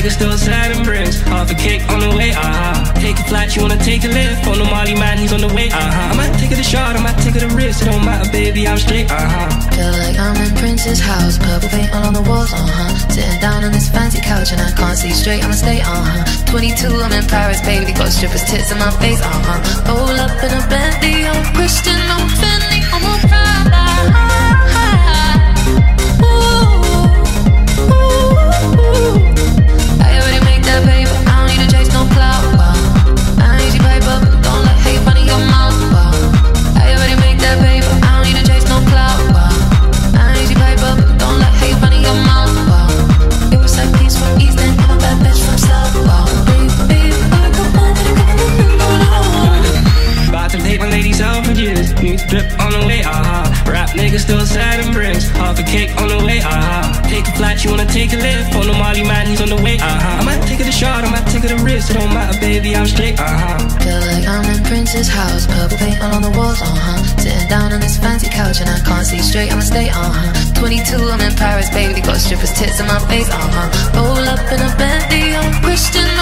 nigga still sad and bricks. Half a cake on the way, Take a flight, you wanna take a lift. On the Molly man, he's on the way, I might take it a shot, I might take it a risk. It don't matter, baby, I'm straight, Feel like I'm in Prince's house, purple paint all on the walls, Sitting down on this fancy couch and I can't see straight, I'ma stay, 22, I'm in Paris, baby, got strippers' tits in my face, Roll up in a Bentley, I'm Christian, I'm Fendi, I'm a Prada. I already make that paper, I don't need to chase no clout, I ain't easy paper, don't let hate run in your mouth, I already make that paper, I don't need to chase no clout, I ain't easy paper, don't let hate run in your mouth, it was like peace from East and I'm a bad bitch from South, baby, about to take my lady Selfridges. New drip on the way, Rap nigga still sad and bricks. Half a cake on the way, Take a flight, you wanna take a lift. On the Molly man, he's on the way, I might take it a shot, I might take it a risk. It don't matter, baby, I'm straight, Feel like I'm in Prince's house, purple paint all on the walls, Sitting down on this fancy couch and I can't see straight, I'ma stay, 22, I'm in Paris, baby, got strippers' tits in my face, Roll up in a Bentley, I'm Christian.